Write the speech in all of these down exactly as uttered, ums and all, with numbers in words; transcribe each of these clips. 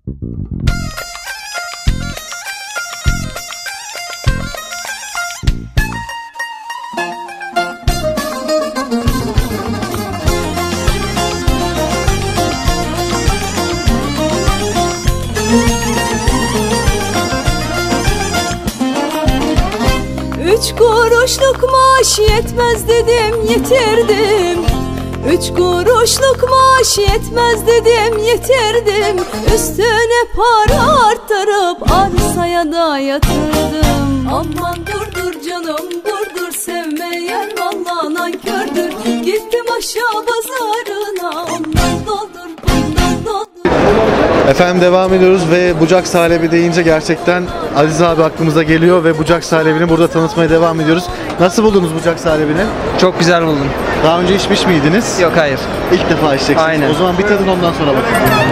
Üç kuruşluk maaş yetmez dedim, yetirdim. Üç kuruşluk maaş yetmez dedim, yetirdim. Üstüne para arttırıp arsaya da yatırdım. Aman durdur canım durdur, sevmeyen vallahi nankördür. Gittim aşağı pazarına, ondan doldur bundan doldur. Efendim devam ediyoruz ve bucak salebi deyince gerçekten Aziz abi aklımıza geliyor ve bucak salebini burada tanıtmaya devam ediyoruz. Nasıl buldunuz bucak salebini? Çok güzel buldum. Daha önce içmiş miydiniz? Yok, hayır. İlk defa içeceksiniz. Aynen. O zaman bir tadın, ondan sonra bakın.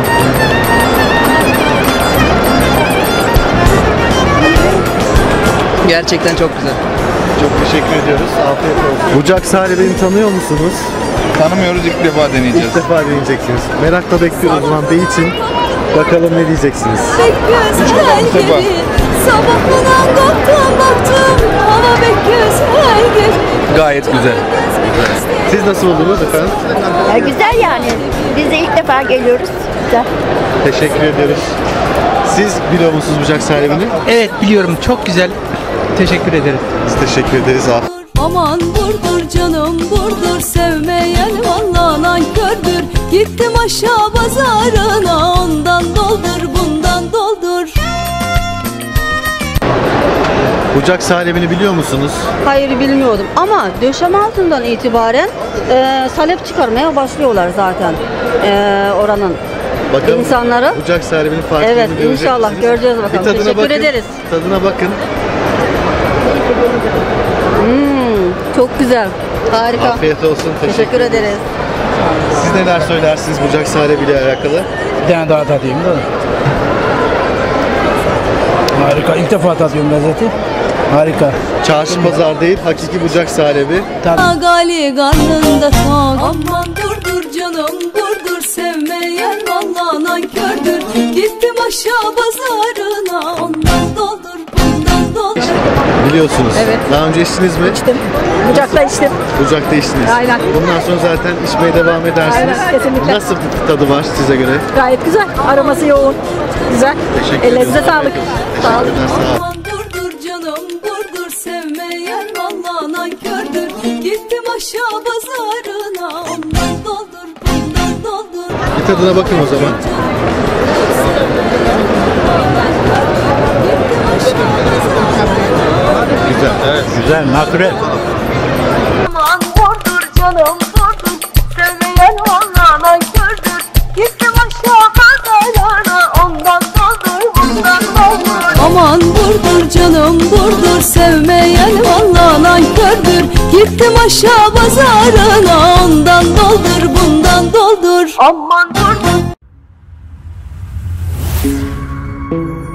Gerçekten çok güzel. Çok teşekkür ediyoruz. Afiyet olsun. Bucak salebini tanıyor musunuz? Tanımıyoruz, ilk defa deneyeceğiz. İlk defa deneyeceksiniz. Merakla bekliyoruz o zaman bey için. Bakalım ne diyeceksiniz? Pek güzel gibi sabahından kalktım baktım, hava pek güzel gibi. Gayet güzel. Siz nasıl buldunuz efendim? Ya güzel yani. Biz de ilk defa geliyoruz. Güzel. Teşekkür ediyoruz. Siz biliyor musunuz bucak salebini? Evet, biliyorum. Çok güzel. Teşekkür ederim. Biz teşekkür ederiz abi. Aman vurdur canım vurdur, sevmeyen vallahi nankördür. Gittim aşağı pazarına, ondan doldur bundan doldur. Bucak salebini biliyor musunuz? Hayır, bilmiyordum ama döşeme altından itibaren e, salep çıkarmaya başlıyorlar zaten e, oranın Bakalım insanları. bucak salebinin farkını Evet, görecek inşallah misiniz? göreceğiz bakalım. Bir tadına Teşekkür bakın, ederiz. Tadına bakın. Hmm, çok güzel. Harika. Afiyet olsun. Teşekkür, Teşekkür ederiz. Siz neler söylersiniz bucak salebiyle alakalı? Bir tane daha tadayım da. Harika. İlk defa tadıyorum lezzeti. Harika. Çarşı pazar değil, hakiki bucak salebi. Gali karnında tok. Aman durdur canım durdur, sevmeyen vallahi nankördür. Gittim aşağı pazarına, ondan doldur bundan doldur. Biliyorsunuz. Evet. Daha önce içtiniz mi? İçtim. Bucakta içtim. Bucakta içtiniz. Aynen. Bundan sonra zaten içmeye devam edersiniz. Aynen, kesinlikle. Nasıl bir tadı var size göre? Gayet güzel. Aroması yoğun. Güzel. Teşekkür Ellerinize ediyorum. sağlık. Sağ olun. Teşekkürler, sağ olun. Aman durdur canım durdur, sevmeyen vallahi nankördür. Gittim aşağı pazarına, ondan doldur bundan doldur. Bir tadına bakın o zaman. Güzel. Evet. Güzel, natürel. Aman vurdur canım vurdur, sevmeyen vallahi nankördür. Gittim aşağı pazarına, ondan doldur bundan doldur. Aman vurdur canım vurdur, sevmeyen vallahi nankördür. Gittim aşağı pazarına, ondan doldur bundan doldur. Aman vurdur.